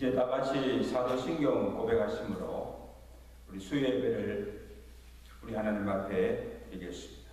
이제 다 같이 사도신경 고백하심으로 우리 수요예배를 우리 하나님 앞에 드리겠습니다.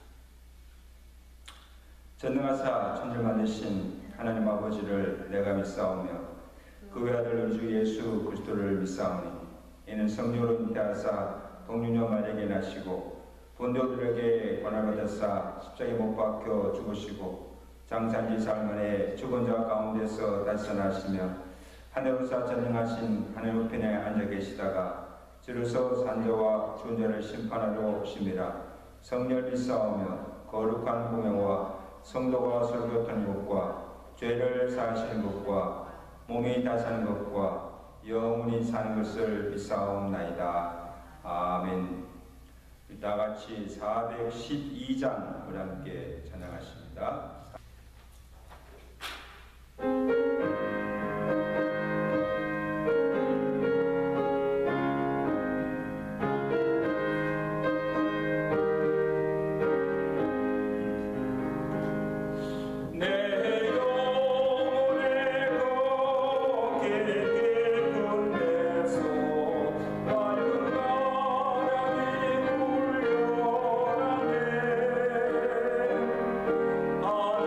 전능하사 천지를 만드신 하나님 아버지를 내가 믿사오며 그 외아들 우리 주 예수 그리스도를 믿사오니 이는 성령으로 잉태하사 동유녀 마리아에게 나시고 본도들에게 권한받으사 십자가에 못 박혀 죽으시고 장사지 사흘 만에 죽은 자 가운데서 다시 살아나시며 하늘로서 전능하신 하늘 우편에 앉아 계시다가 주로서 산자와 죽은 자를 심판하러 오심이라. 성령을 믿사오며 거룩한 공예와 성도가 서로 교통하는 것과 죄를 사하시는 것과 몸이 다사는 것과 영원히 사는 것을 믿사옵나이다. 아멘. 다 같이 412장을 함께 찬양하십니다. Oh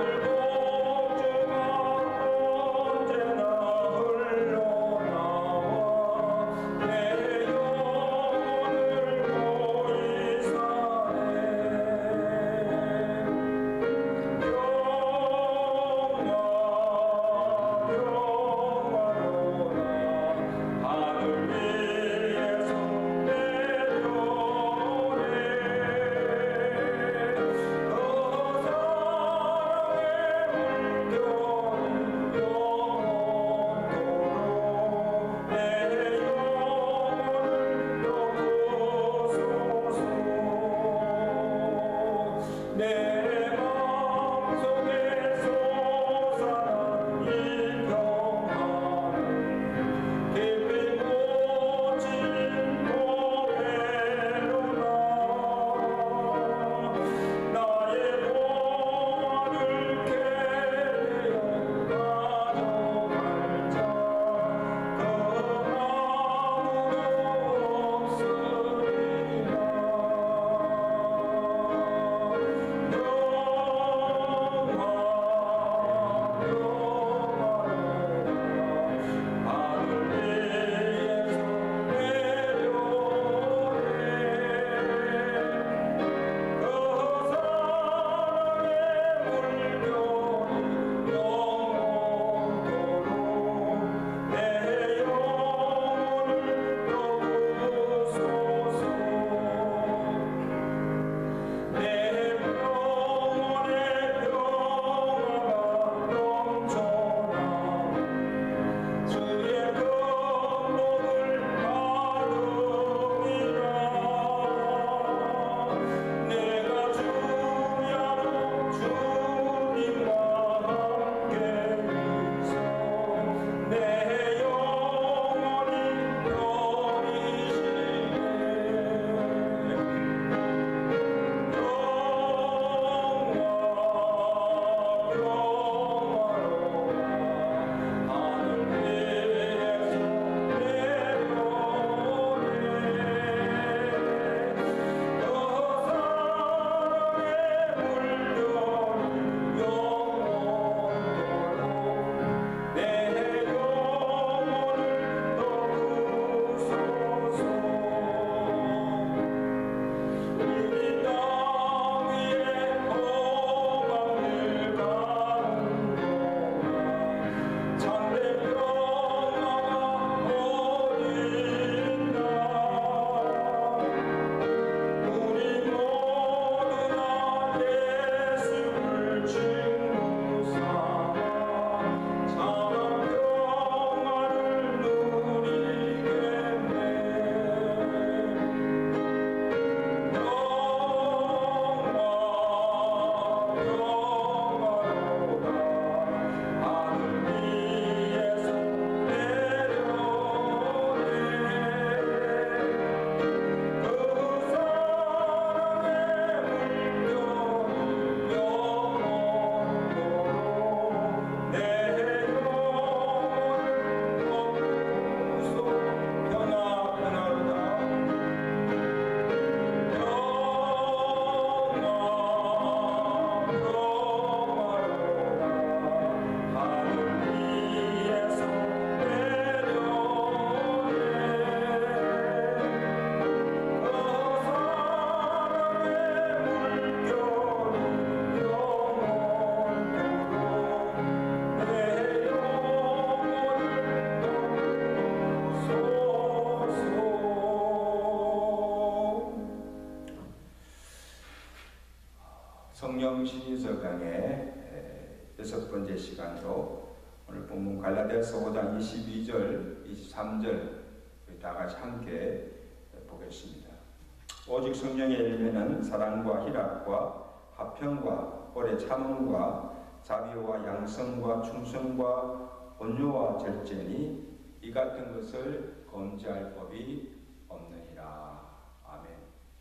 성령 시리즈 강의 6번째 시간으로 오늘 본문 갈라디아서 5장 22절, 23절 다 같이 함께 보겠습니다. 오직 성령의 열매는 사랑과 희락과 화평과 오래 참음과 자비와 양성과 충성과 온유와 절제니 이 같은 것을 범죄할 법이 없느니라. 아멘.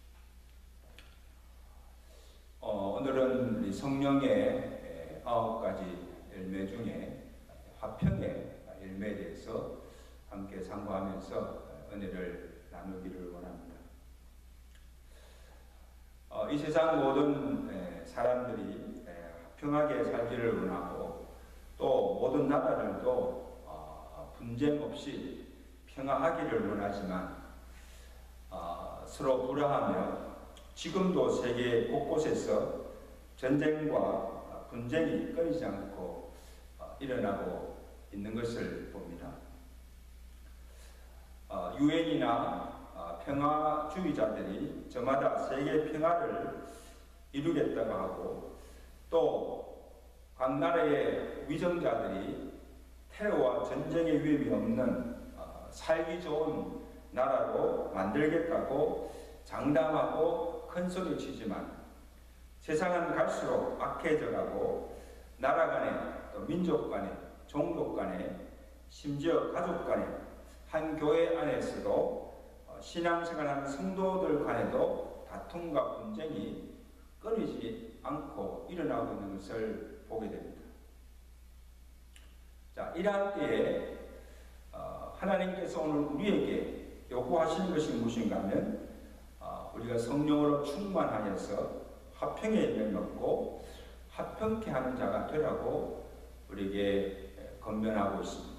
오늘은 우리 성령의 9가지 열매 중에 화평의 열매에 대해서 함께 상고하면서 은혜를 나누기를 원합니다. 이 세상 모든 사람들이 화평하게 살기를 원하고 또 모든 나라들도 분쟁 없이 평화하기를 원하지만 서로 불화하며 지금도 세계 곳곳에서 전쟁과 분쟁이 끊이지 않고 일어나고 있는 것을 봅니다. 유엔이나 평화주의자들이 저마다 세계 평화를 이루겠다고 하고 또 각 나라의 위정자들이 테러와 전쟁의 위험이 없는 살기 좋은 나라로 만들겠다고 장담하고 큰 소리 치지만 세상은 갈수록 악해져가고 나라 간에 또 민족 간에 종족 간에 심지어 가족 간에 한 교회 안에서도 신앙생활하는 성도들 간에도 다툼과 분쟁이 끊이지 않고 일어나고 있는 것을 보게 됩니다. 자, 이러한 때에 하나님께서 오늘 우리에게 요구하시는 것이 무엇인가 하면 우리가 성령으로 충만하여서 화평의 열매를 먹고 화평케 하는 자가 되라고 우리에게 권면하고 있습니다.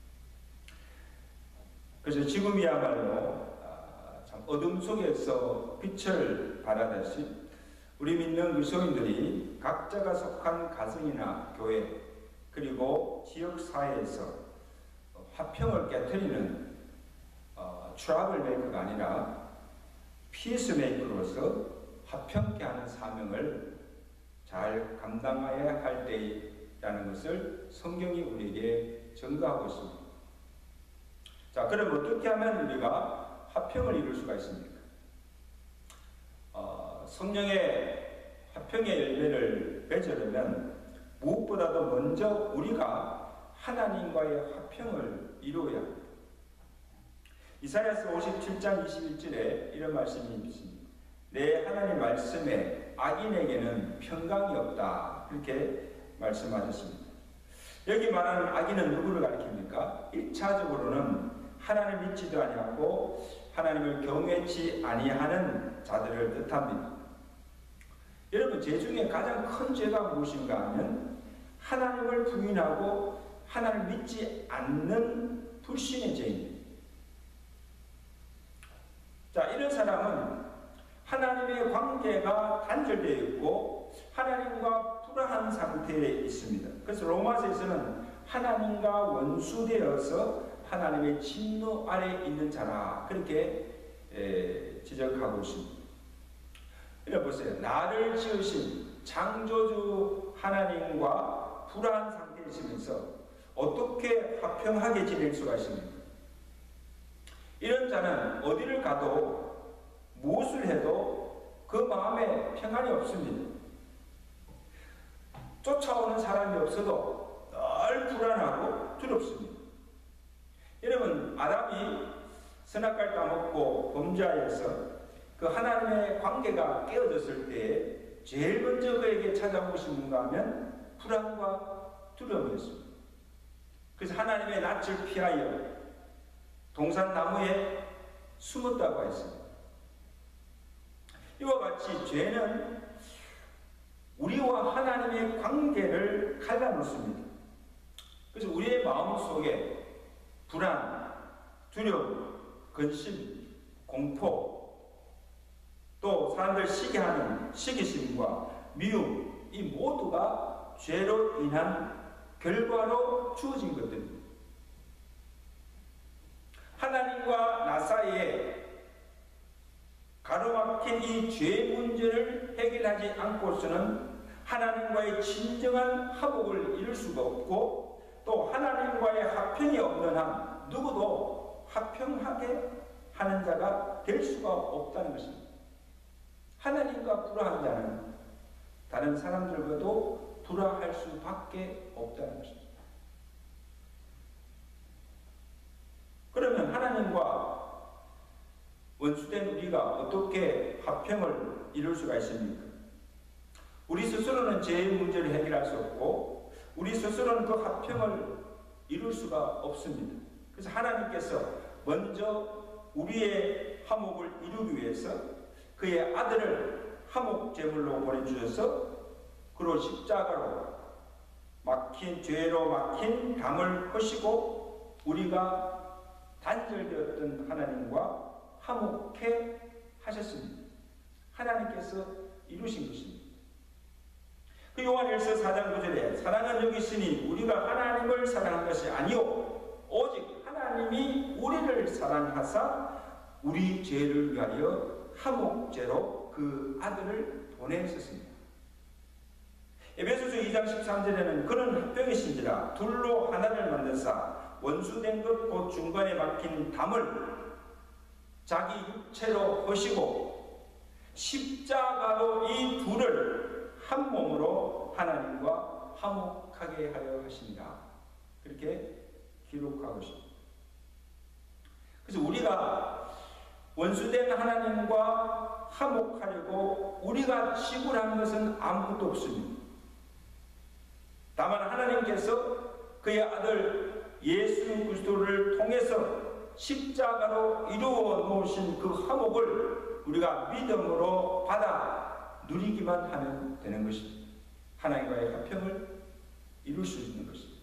그래서 지금이야말로 참 어둠 속에서 빛을 발하듯이 우리 믿는 그리스도인들이 각자가 속한 가정이나 교회 그리고 지역사회에서 화평을 깨트리는 트러블 메이커가 아니라 피스 메이커로서 화평케 하는 사명을 잘 감당해야 할 때라는 것을 성경이 우리에게 증거하고 있습니다. 자, 그럼 어떻게 하면 우리가 화평을 이룰 수가 있습니까? 성령의 화평의 열매를 맺으려면 무엇보다도 먼저 우리가 하나님과의 화평을 이루어야 합니다. 이사야서 57장 21절에 이런 말씀이 있습니다. 내 하나님 말씀에 악인에게는 평강이 없다. 그렇게 말씀하셨습니다. 여기 말하는 악인은 누구를 가리킵니까? 1차적으로는 하나님을 믿지도 아니하고 하나님을 경외치 아니하는 자들을 뜻합니다. 여러분, 죄 중에 가장 큰 죄가 무엇인가 하면 하나님을 부인하고 하나님을 믿지 않는 불신의 죄입니다. 자, 이런 사람은 하나님의 관계가 단절되어 있고 하나님과 불화한 상태에 있습니다. 그래서 로마서에서는 하나님과 원수되어서 하나님의 진노 아래 있는 자라 그렇게 지적하고 있습니다. 이래 보세요. 나를 지으신 창조주 하나님과 불화한 상태에 있으면서 어떻게 화평하게 지낼 수가 있습니까? 이런 자는 어디를 가도 무엇을 해도 그 마음에 평안이 없습니다. 쫓아오는 사람이 없어도 늘 불안하고 두렵습니다. 여러분, 아담이 선악과를 따먹고 범죄하여서 그 하나님의 관계가 깨어졌을 때 제일 먼저 그에게 찾아온 것이 뭔가 하면 불안과 두려움이었습니다. 그래서 하나님의 낯을 피하여 동산나무에 숨었다고 했습니다. 이와 같이 죄는 우리와 하나님의 관계를 갈라놓습니다. 그래서 우리의 마음속에 불안, 두려움, 근심, 공포, 또 사람들 시기하는 시기심과 미움, 이 모두가 죄로 인한 결과로 주어진 것들입니다. 하나님과 나 사이에 가로막힌 이 죄 문제를 해결하지 않고서는 하나님과의 진정한 화목을 이룰 수가 없고, 또 하나님과의 화평이 없는 한 누구도 화평하게 하는 자가 될 수가 없다는 것입니다. 하나님과 불화한 자는 다른 사람들과도 불화할 수밖에 없다는 것입니다. 그러면 하나님과 원수된 우리가 어떻게 화평을 이룰 수가 있습니까? 우리 스스로는 제 문제를 해결할 수 없고 우리 스스로는 그 화평을 이룰 수가 없습니다. 그래서 하나님께서 먼저 우리의 화목을 이루기 위해서 그의 아들을 화목 제물로 보내주셔서 그로 십자가로 죄로 막힌 담을 허시고 우리가 단절되었던 하나님과 화목해 하셨습니다. 하나님께서 이루신 것입니다. 그 요한일서 4장 9절에 사랑은 여기 있으니 우리가 하나님을 사랑한 것이 아니요 오직 하나님이 우리를 사랑하사 우리 죄를 위하여 화목제로 그 아들을 보내셨습니다. 에베소서 2장 13절에는 그는 합병이신지라 둘로 하나를 만드사 원수된 것 곧 중간에 막힌 담을 자기 육체로 허시고 십자가로 이 둘을 한 몸으로 하나님과 화목하게 하려 하신다. 그렇게 기록하고 있습니다. 그래서 우리가 원수된 하나님과 화목하려고 우리가 지불한 것은 아무것도 없습니다. 다만 하나님께서 그의 아들 예수 그리스도를 통해서 십자가로 이루어 놓으신 그 화목을 우리가 믿음으로 받아 누리기만 하면 되는 것입니다. 하나님과의 화평을 이룰 수 있는 것입니다.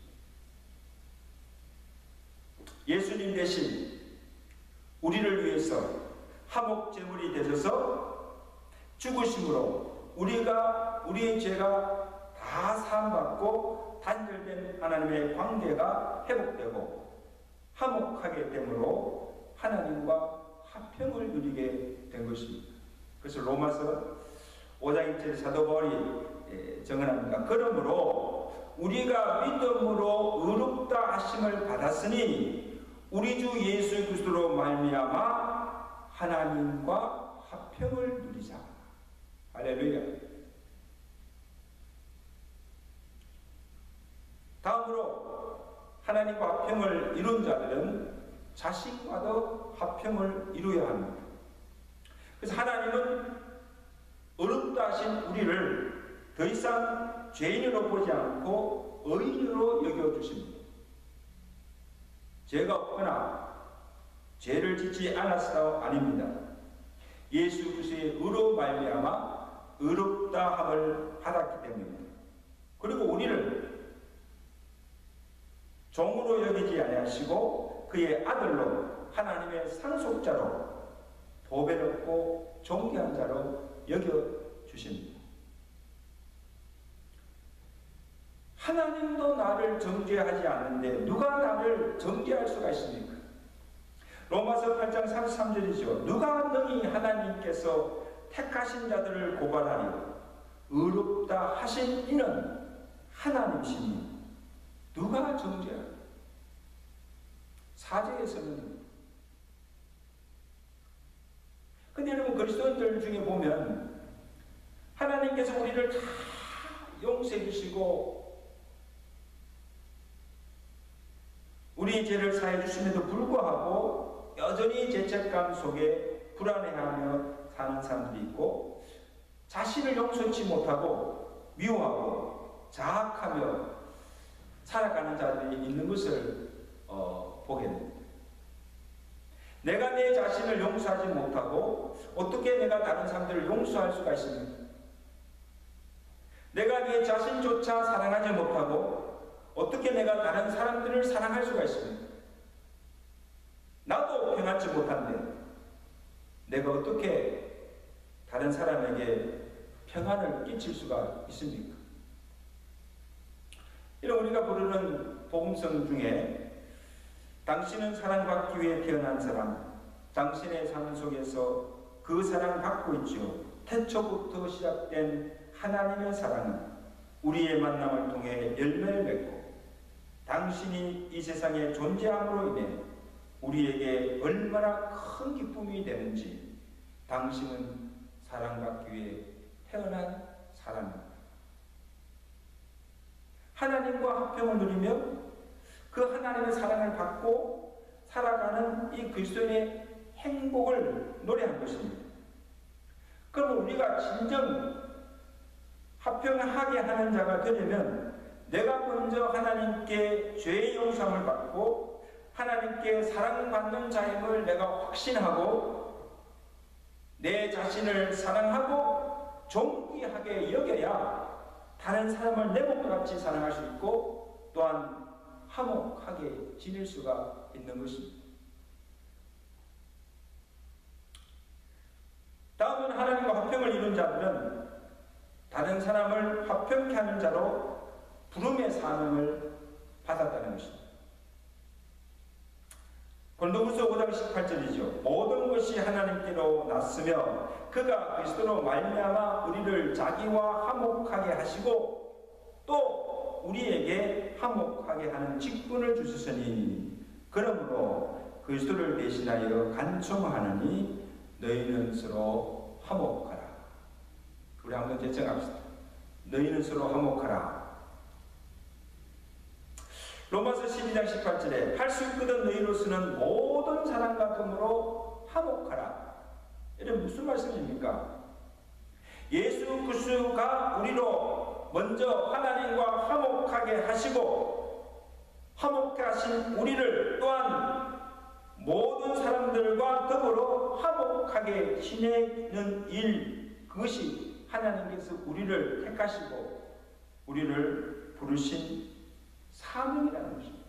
예수님 대신 우리를 위해서 화목 제물이 되셔서 죽으심으로 우리의 죄가 다 사함받고 단절된 하나님의 관계가 회복되고 화목하게 되므로 하나님과 화평을 누리게 된 것입니다. 그래서 로마서 5장 1절 사도 바울이 정언합니다. 그러므로 우리가 믿음으로 의롭다 하심을 받았으니 우리 주 예수 그리스도로 말미암아 하나님과 화평을 누리자. 할렐루야. 다음으로 하나님과 화평을 이룬 자들은 자신과도 화평을 이루어야 합니다. 그래서 하나님은 어렵다 하신 우리를 더 이상 죄인으로 보지 않고 의인으로 여겨주십니다. 죄가 없거나 죄를 짓지 않았어도 아닙니다. 예수 그리스도의 의로 말미암아 의롭다 함을 받았기 때문입니다. 그리고 우리를 종으로 여기지 아니하시고 그의 아들로 하나님의 상속자로 보배롭고 존귀한 자로 여겨주십니다. 하나님도 나를 정죄하지 않는데 누가 나를 정죄할 수가 있습니까? 로마서 8장 33절이죠. 누가 능히 하나님께서 택하신 자들을 고발하리요 의롭다 하신 이는 하나님이시니 누가 정죄할까? 사제에서는. 근데 여러분 그리스도인들 중에 보면 하나님께서 우리를 다 용서해 주시고 우리의 죄를 사해 주심에도 불구하고 여전히 죄책감 속에 불안해하며 사는 사람들이 있고 자신을 용서치 못하고 미워하고 자학하며 살아가는 자들이 있는 것을 보게 됩니다. 내가 내 자신을 용서하지 못하고 어떻게 내가 다른 사람들을 용서할 수가 있습니까? 내가 내 자신조차 사랑하지 못하고 어떻게 내가 다른 사람들을 사랑할 수가 있습니까? 나도 평안치 못한데 내가 어떻게 다른 사람에게 평안을 끼칠 수가 있습니까? 이런 우리가 부르는 복음성 중에 당신은 사랑받기 위해 태어난 사람, 당신의 삶 속에서 그 사랑을 받고 있죠. 태초부터 시작된 하나님의 사랑은 우리의 만남을 통해 열매를 맺고 당신이 이 세상에 존재함으로 인해 우리에게 얼마나 큰 기쁨이 되는지 당신은 사랑받기 위해 태어난 사람입니다. 하나님과 화평을 누리며 그 하나님의 사랑을 받고 살아가는 이 그리스도인의 행복을 노래한 것입니다. 그럼 우리가 진정 화평하게 하는 자가 되려면 내가 먼저 하나님께 죄의 용서함을 받고 하나님께 사랑받는 자임을 내가 확신하고 내 자신을 사랑하고 존귀하게 여겨야 다른 사람을 내 몸과 같이 사랑할 수 있고 또한 화목하게 지낼 수가 있는 것입니다. 다음은 하나님과 화평을 이룬 자들은 다른 사람을 화평케 하는 자로 부름의 사명을 받았다는 것입니다. 고린도후서 5장 18절이죠. 모든 것이 하나님께로 났으며 그가 그리스도로 말미암아 우리를 자기와 화목하게 하시고 또 우리에게 화목하게 하는 직분을 주셨으니 그러므로 그리스도를 대신하여 간청하느니 너희는 서로 화목하라. 우리 한번 제청합시다. 너희는 서로 화목하라. 로마서 12장 18절에 할 수 있거든 너희로서는 모든 사람과 더불어 화목하라. 이런 무슨 말씀입니까? 예수 그리스도가 우리로 먼저 하나님과 화목하게 하시고 화목하게 하신 우리를 또한 모든 사람들과 더불어 화목하게 지내는 일, 그것이 하나님께서 우리를 택하시고 우리를 부르신 사명이라는 것입니다.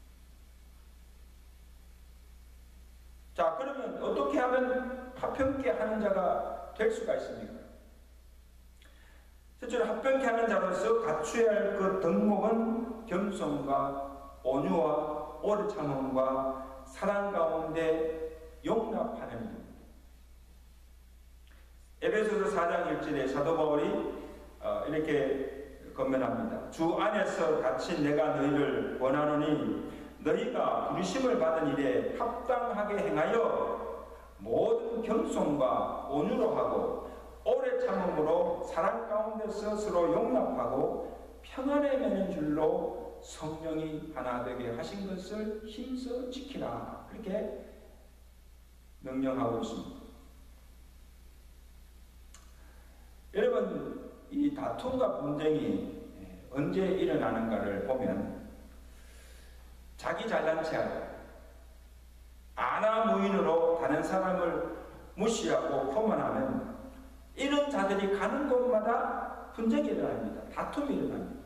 자, 그러면 어떻게 하면 화평케 하는 자가 될 수가 있습니까? 실제로 화평케 하는 자로서 갖추어야 할 그 덕목은 겸손과 온유와 오래 참음과 사랑 가운데 용납하는 일입니다. 에베소서 4장 1절에 사도 바울이 이렇게 건면합니다. 주 안에서 갇힌 내가 너희를 원하노니 너희가 부르심을 받은 일에 합당하게 행하여 모든 겸손과 온유로 하고 오래 참음으로 사랑 가운데서 서로 용납하고 평안에 매는 줄로 성령이 하나 되게 하신 것을 힘써 지키라. 그렇게 명령하고 있습니다. 여러분, 이 다툼과 분쟁이 언제 일어나는가를 보면 자기 잘난 체하고 아나무인으로 다른 사람을 무시하고 포만하면 이런 자들이 가는 곳마다 분쟁이 일어납니다. 다툼이 일어납니다.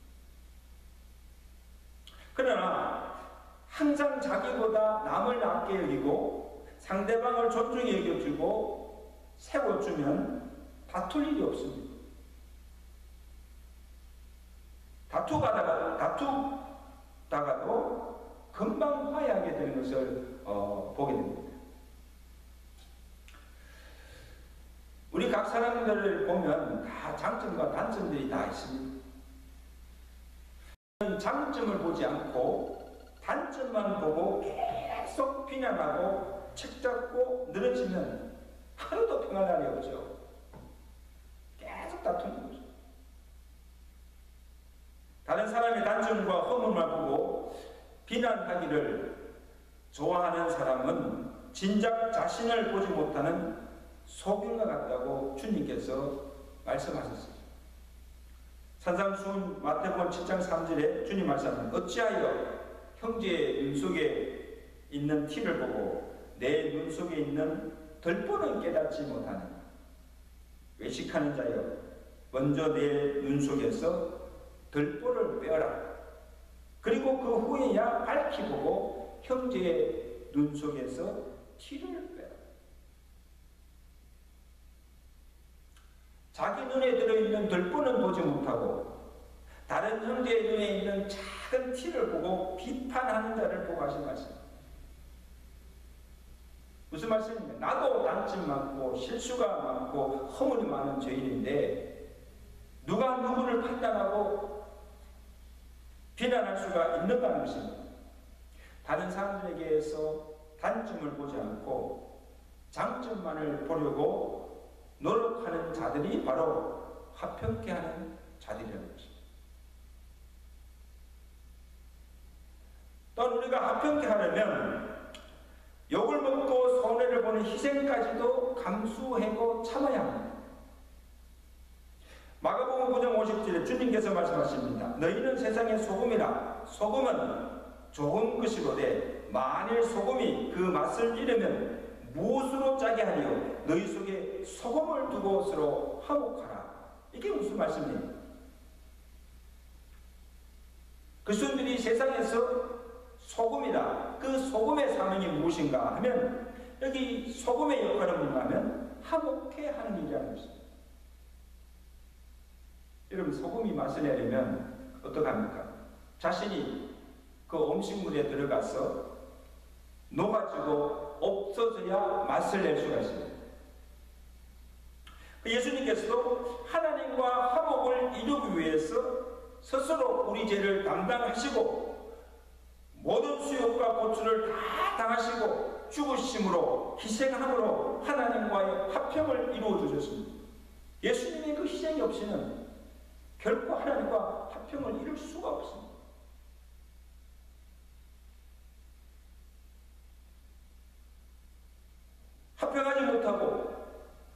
그러나 항상 자기보다 남을 낮게 여기고 상대방을 존중히 여겨주고 세워주면 다툴 일이 없습니다. 다투다가도 금방 화해하게 되는 것을 보게 됩니다. 우리 각 사람들을 보면 다 장점과 단점들이 다 있습니다. 장점을 보지 않고 단점만 보고 계속 비난하고 책잡고 늘어지면 하루도 평안한 날이 없죠. 계속 다투는 거죠. 다른 사람의 단점과 허물만 보고 비난하기를 좋아하는 사람은 진작 자신을 보지 못하는 소경과 같다고 주님께서 말씀하셨습니다. 산상수훈 마태복음 7장 3절에 주님 말씀합니다. 어찌하여 형제의 눈 속에 있는 티를 보고 내 눈 속에 있는 덜보는 깨닫지 못하느냐. 외식하는 자여 먼저 내 눈 속에서 덜보를 빼어라. 그리고 그 후에야 밝히 보고 형제의 눈 속에서 티를 빼라. 자기 눈에 들어있는 덜보는 보지 못하고 다른 형제의 눈에 있는 작은 티를 보고 비판하는 자를 보고 하신 말씀. 무슨 말씀입니까? 나도 단점 많고 실수가 많고 허물이 많은 죄인인데 누가 누구를 판단하고 비난할 수가 있는가 하는 것입니다. 다른 사람들에게서 단점을 보지 않고 장점만을 보려고 노력하는 자들이 바로 화평케 하는 자들이라는 것입니다. 또한 우리가 화평케 하려면 욕을 먹고 손해를 보는 희생까지도 감수하고 참아야 합니다. 마가복음 9장 50절에 주님께서 말씀하십니다. 너희는 세상의 소금이라. 소금은 좋은 것이로되 만일 소금이 그 맛을 잃으면 무엇으로 짜게 하리요? 너희 속에 소금을 두고 서로 화목하라. 이게 무슨 말씀이에요? 그리스도인들이 세상에서 소금이라. 그 소금의 사명이 무엇인가 하면 여기 소금의 역할은 뭔가 하면 화목해 하는 일이라는 것입니다. 여러분, 소금이 맛을 내려면 어떡합니까? 자신이 그 음식물에 들어가서 녹아지고 없어져야 맛을 낼 수가 있습니다. 예수님께서도 하나님과 화목을 이루기 위해서 스스로 우리 죄를 담당하시고 모든 수욕과 고초를 다 당하시고 죽으심으로 희생함으로 하나님과의 화평을 이루어 주셨습니다. 예수님의 그 희생이 없이는 결코 하나님과 화평을 이룰 수가 없습니다. 화평하지 못하고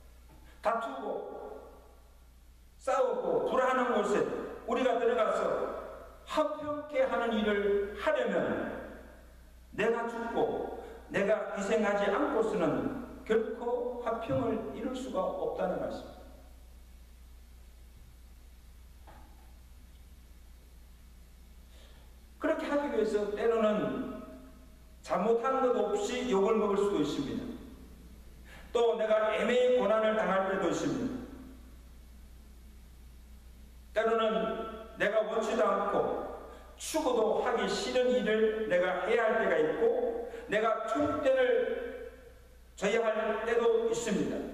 다투고 싸우고 불안한 곳에 우리가 들어가서 화평케 하는 일을 하려면 내가 죽고 내가 희생하지 않고서는 결코 화평을 이룰 수가 없다는 말씀입니다. 그렇게 하기 위해서 때로는 잘못한 것 없이 욕을 먹을 수도 있습니다. 또 내가 애매히 고난을 당할 때도 있습니다. 때로는 내가 원치도 않고 추구도 하기 싫은 일을 내가 해야 할 때가 있고 내가 총대를 져야 할 때도 있습니다.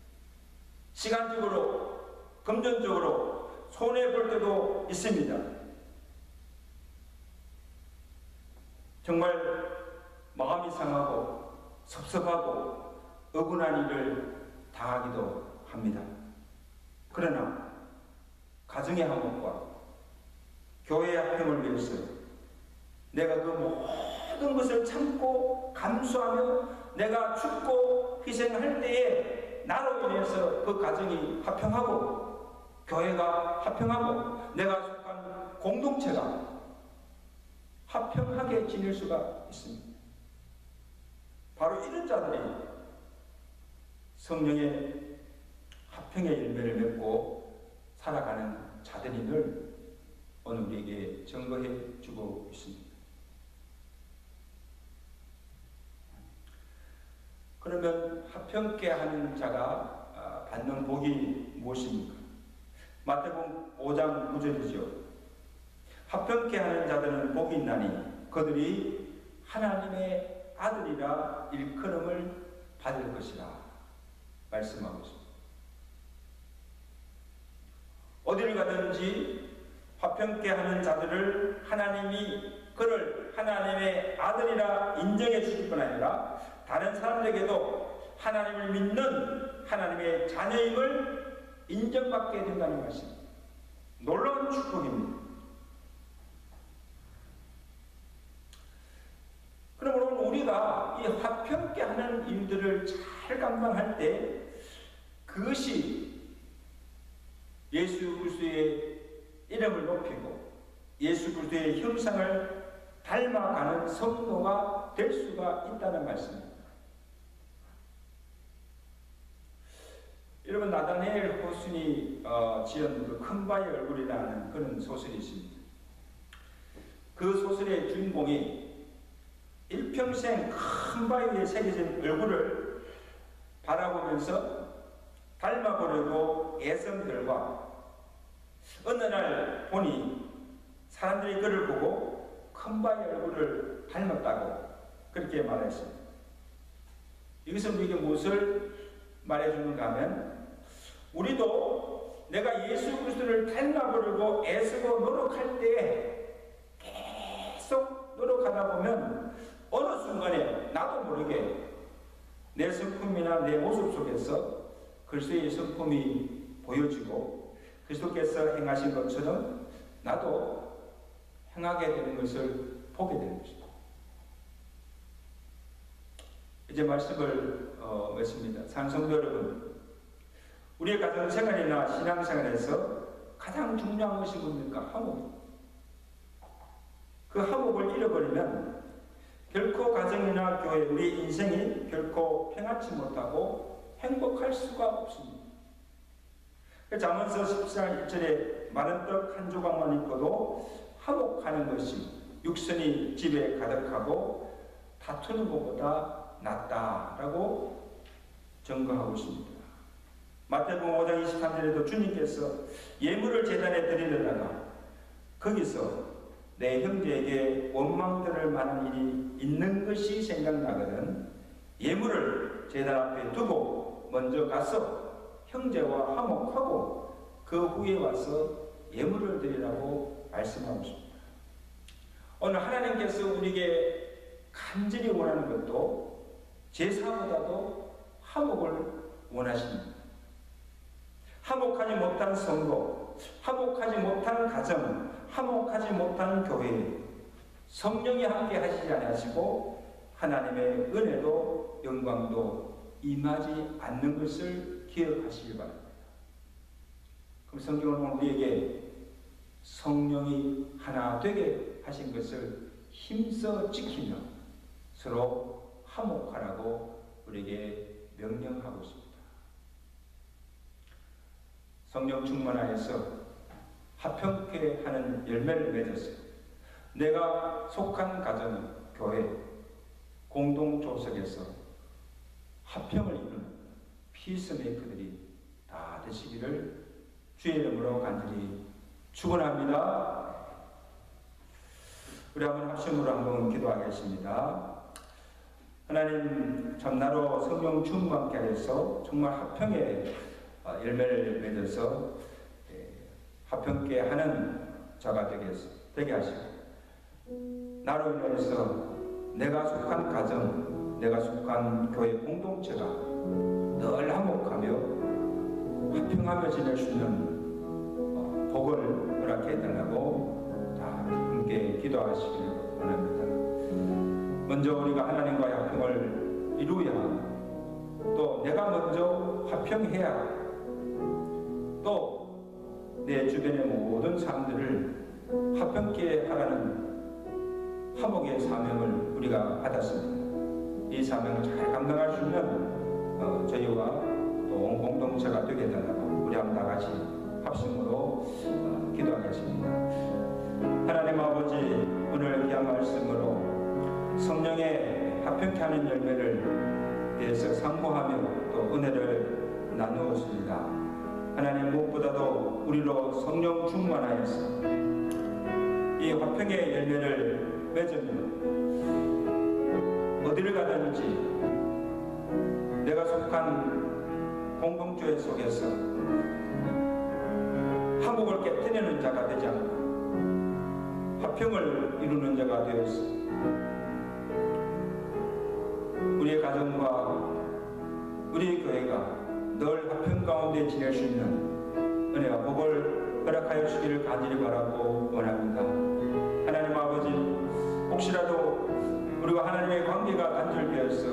시간적으로, 금전적으로 손해볼 때도 있습니다. 정말 마음이 상하고 섭섭하고 억울한 일을 당하기도 합니다. 그러나 가정의 화목과 교회의 화평을 위해서 내가 그 모든 것을 참고 감수하며 내가 죽고 희생할 때에 나로 인해서 그 가정이 화평하고 교회가 화평하고 내가 속한 공동체가 화평하게 지낼 수가 있습니다. 바로 이런 자들이 성령의 화평의 열매를 맺고 살아가는 자들임을 오늘 우리에게 증거해 주고 있습니다. 그러면 화평케 하는 자가 받는 복이 무엇입니까? 마태복음 5장 9절이죠. 화평케 하는 자들은 복이 있나니 그들이 하나님의 아들이라 일컬음을 받을 것이라 말씀하고 있습니다. 어디를 가든지 화평케 하는 자들을 하나님이 그를 하나님의 아들이라 인정해 주실 뿐 아니라 다른 사람들에게도 하나님을 믿는 하나님의 자녀임을 인정받게 된다는 것입니다. 놀라운 축복입니다. 그러므로 우리가 이 화평케 하는 일들을 잘 감당할 때 그것이 예수 그리스도의 이름을 높이고 예수 그리스도의 형상을 닮아가는 성도가 될 수가 있다는 말씀입니다. 여러분, 나다니엘 호순이 지은 그 큰 바위 얼굴이라는 그런 소설이 있습니다. 그 소설의 주인공이 일평생 큰 바위 위에 새겨진 얼굴을 바라보면서 닮아보려고 애쓴 결과 어느 날 보니 사람들이 그를 보고 큰 바위 얼굴을 닮았다고 그렇게 말했습니다. 이것은 우리에게 무엇을 말해주는가 하면 우리도 내가 예수 그리스도를 닮아보려고 애쓰고 노력할 때 계속 노력하다 보면 어느 순간에 나도 모르게 내 성품이나 내 모습 속에서 그리스도의 성품이 보여지고 그리스도께서 행하신 것처럼 나도 행하게 되는 것을 보게 되는 것입니다. 이제 말씀을 맺습니다. 사랑성도 여러분, 우리의 가정생활이나 신앙생활에서 가장 중요한 것이 뭡니까? 화목입니다. 그 화목을 잃어버리면 결코 가정이나 교회, 우리 인생이 결코 평안치 못하고 행복할 수가 없습니다. 잠언서 14장 1절에 마른 떡 한 조각만 있고도 화목하는 것이 육선이 집에 가득하고 다투는 것보다 낫다라고 증거하고 있습니다. 마태복음 5장 23절에도 주님께서 예물을 제단에 드리려다가 거기서 내 형제에게 원망들을 만한 일이 있는 것이 생각나거든 예물을 제단 앞에 두고 먼저 가서 형제와 화목하고 그 후에 와서 예물을 드리라고 말씀하고 있습니다. 오늘 하나님께서 우리에게 간절히 원하는 것도 제사보다도 화목을 원하십니다. 화목하지 못한 성도, 화목하지 못한 가정, 화목하지 못한 교회, 성령이 함께 하시지 않으시고 하나님의 은혜도 영광도 임하지 않는 것을 기억하시기 바랍니다. 그럼 성경은 우리에게 성령이 하나 되게 하신 것을 힘써 지키며 서로 화목하라고 우리에게 명령하고 있습니다. 성령 충만하여서 화평케 하는 열매를 맺었어요. 내가 속한 가정, 교회, 공동조석에서 화평을 이루는 피스메이커들이 다 되시기를 주의 이름으로 간절히 축원합니다. 우리 한번 합심으로 한번 기도하겠습니다. 하나님, 참나로 성령 충만케 하여서 정말 화평의 열매를 맺어서 화평케 하는 자가 되게 하시고 나로 인해서 내가 속한 가정, 내가 속한 교회 공동체가 늘 화목하며 화평하며 지낼 수 있는 복을 허락해 달라고 다 함께 기도하시길 원합니다. 먼저 우리가 하나님과의 화평을 이루어야 하고 또 내가 먼저 화평해야 또 내 주변의 모든 사람들을 화평케 하라는 화목의 사명을 우리가 받았습니다. 이 사명을 잘 감당할 수 있는 저희와 또 온 공동체가 되게 해달라고 우리 한번 다 같이 합심으로 기도하겠습니다. 하나님 아버지, 오늘 귀한 말씀으로 성령의 화평케 하는 열매를 대해서 상고하며 또 은혜를 나누었습니다. 하나님, 무엇보다도 우리로 성령 충만하여서 이 화평의 열매를 맺으면 어디를 가든지 내가 속한 공동체 속에서 화목을 깨뜨리는 자가 되지 않고 화평을 이루는 자가 되었어. 우리의 가정과 우리 교회가 늘 화평 가운데 지낼 수 있는 은혜와 복을 허락하여 주시기를 간절히 바라고 원합니다. 하나님 아버지, 혹시라도 우리와 하나님의 관계가 단절되어서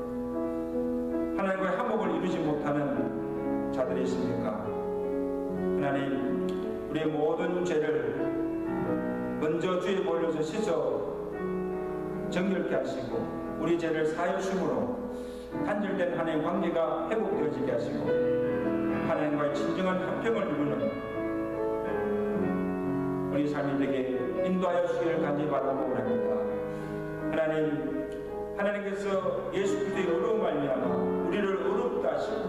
하나님과의 화목을 이루지 못하는 자들이 있습니까? 하나님, 우리의 모든 죄를 먼저 주의 보혈로서 씻어 정결케 하시고 우리 죄를 사하여 주심으로 단절된 하나님의 관계가 회복되어지게 하시고 하나님과의 진정한 화평을 이루는 우리 삶이 되게 인도하여 주시기를 간절히 바라고 원합니다. 하나님, 하나님께서 예수 그리스도의 의로 말미암아 우리를 의롭다 하시고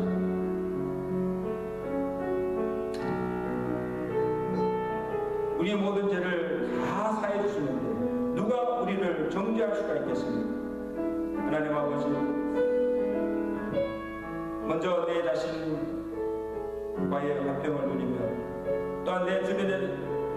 우리의 모든 죄를 다 사해 주시는데 누가 우리를 정죄할 수가 있겠습니까? 하나님 아버지, 먼저 내 자신 화평을 누리며 또한 내 주변에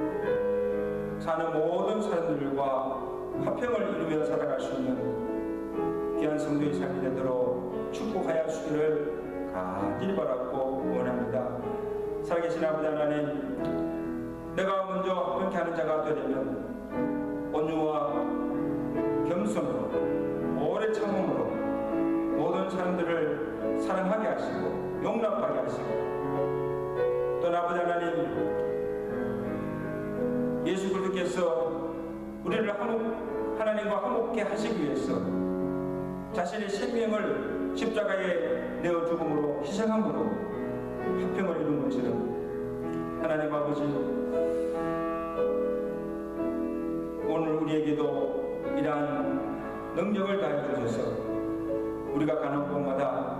사는 모든 사람들과 화평을 이루며 살아갈 수 있는 귀한 성도의 삶이 되도록 축복하여 주기를 간절히 바라고 원합니다. 살아계신 아버지 하나님, 내가 먼저 화평케 하는 자가 되려면 온유와 겸손으로 오래 참음으로 모든 사람들을 사랑하게 하시고 용납하게 하시고 또 아버지 하나님, 예수 그리스도께서 우리를 하나님과 화목케 하시기 위해서 자신의 생명을 십자가에 내어 죽음으로 희생함으로 화평을 이룬 것처럼 하나님 아버지, 오늘 우리에게도 이러한 능력을 다해 주셔서 우리가 가는 곳마다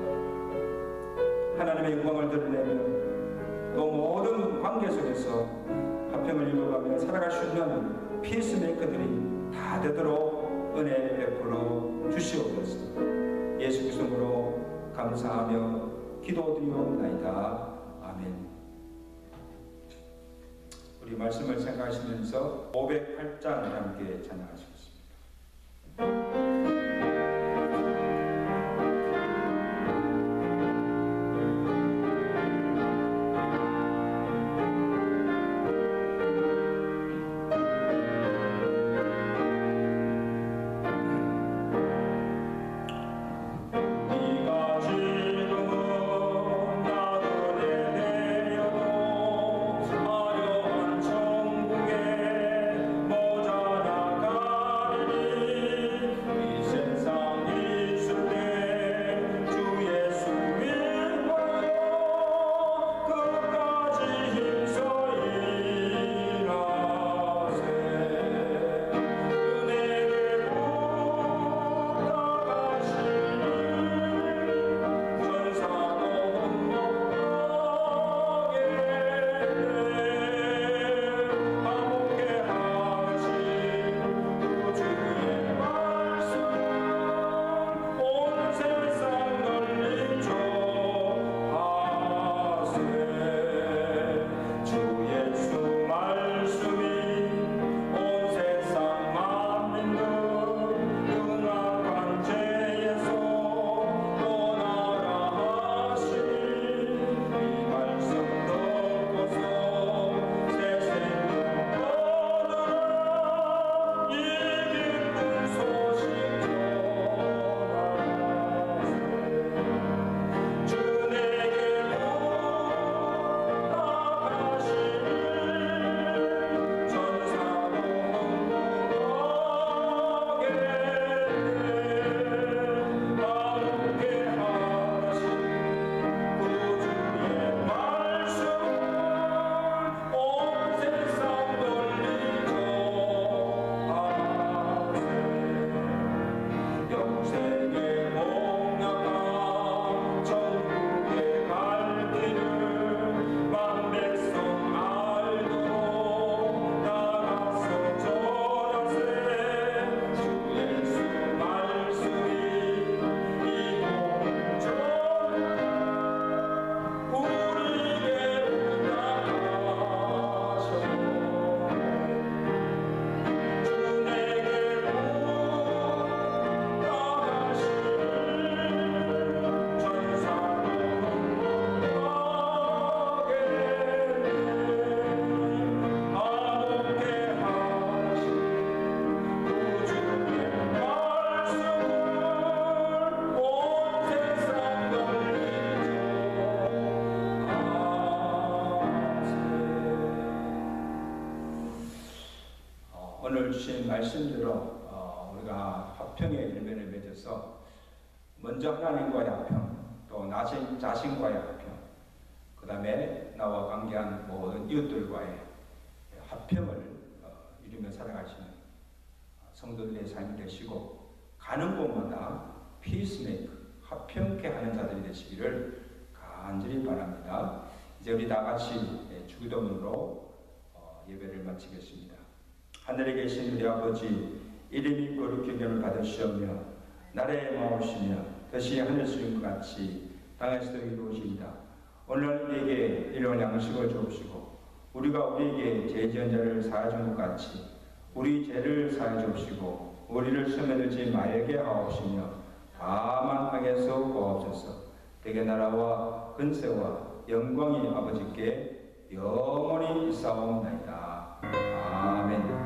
하나님의 영광을 드러내며 또 모든 관계 속에서 화평을 이루어가며 살아갈 수 있는 피스메이커들이 다 되도록 은혜 베풀어 주시옵소서. 예수 그리스도로 감사하며 기도드리옵나이다. 아멘. 우리 말씀을 생각하시면서 508장을 함께 찬양하시겠습니다. 오늘 주신 말씀대로 우리가 화평의 열매를 맺어서 먼저 하나님과의 화평, 또 나 자신과의 화평, 그 다음에 나와 관계한 모든 이웃들과의 화평을 이루며 살아가시는 성도들의 삶이 되시고 가는 곳마다 피스메이커, 화평케 하는 자들이 되시기를 간절히 바랍니다. 이제 우리 다 같이 주기도문으로 예배를 마치겠습니다. 하늘에 계신 우리 아버지, 이름이 거룩히 여김을 받으시오며 나라의 마옵시며 뜻이 하늘에서 이룬 것 같이 땅에서도 이루어지이다. 오늘 우리에게 일용할 양식을 주옵시고 우리가 우리에게 죄 지은 자를 사하여 준 것 같이 우리 죄를 사하여 주옵시고 우리를 시험에 들지 말게 하옵시며 다만 악에서 구하옵소서. 대개 나라와 근세와 영광이 아버지께 영원히 있사옵나이다. 아멘.